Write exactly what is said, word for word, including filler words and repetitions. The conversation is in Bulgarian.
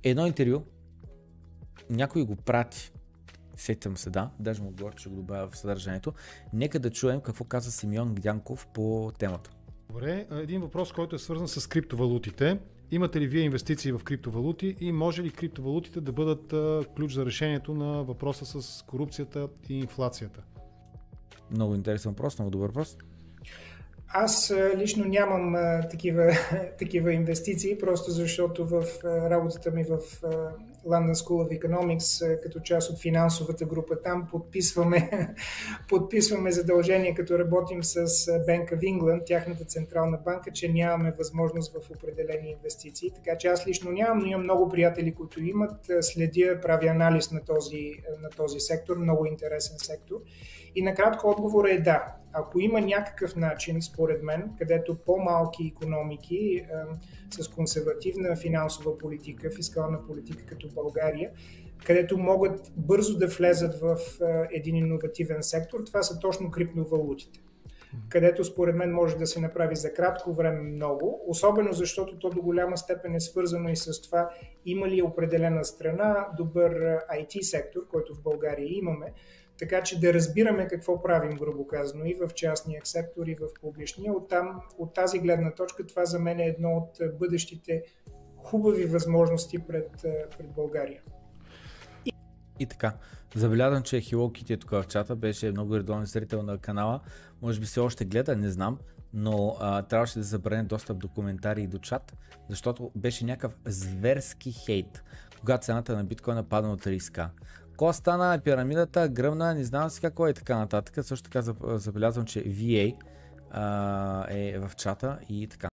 едно интервю, някой го прати, сетям се, да, даже му отговоря, че го добавя в съдържанието. Нека да чуем какво каза Симеон Дянков по темата. Добре, един въпрос, който е свързан с криптовалутите. Имате ли вие инвестиции в криптовалути и може ли криптовалутите да бъдат ключ за решението на въпроса с корупцията и инфлацията? Много интересен въпрос, много добър въпрос. Аз лично нямам а, такива, такива инвестиции, просто защото в а, работата ми в а, London School of Economics, а, като част от финансовата група там, подписваме, подписваме задължение, като работим с Bank of England, тяхната централна банка, че нямаме възможност в определени инвестиции. Така че аз лично нямам, но имам много приятели, които имат. Следя, правя анализ на този, на този сектор, много интересен сектор. И накратко отговор е да. Ако има някакъв начин, според мен, където по-малки икономики е, с консервативна финансова политика, фискална политика като България, където могат бързо да влезат в е, един иновативен сектор, това са точно криптовалутите. Където според мен може да се направи за кратко време много, особено защото то до голяма степен е свързано и с това има ли определена страна добър ай ти сектор, който в България имаме, така че да разбираме какво правим, грубо казано, и в частния сектор, и в публичния. Оттам, от тази гледна точка, това за мен е едно от бъдещите хубави възможности пред, пред България. И, и така, забелязвам, че Hello Kitty е тук в чата, беше много редовен зрител на канала, може би се още гледа, не знам, но а, трябваше да забране достъп до коментари и до чат, защото беше някакъв зверски хейт, когато цената на биткоина падна от трийсет хиляди. Ко стана, пирамидата, гръмна, не знам си какво и така нататък. Също така забелязвам, че ви ей а, е в чата и така.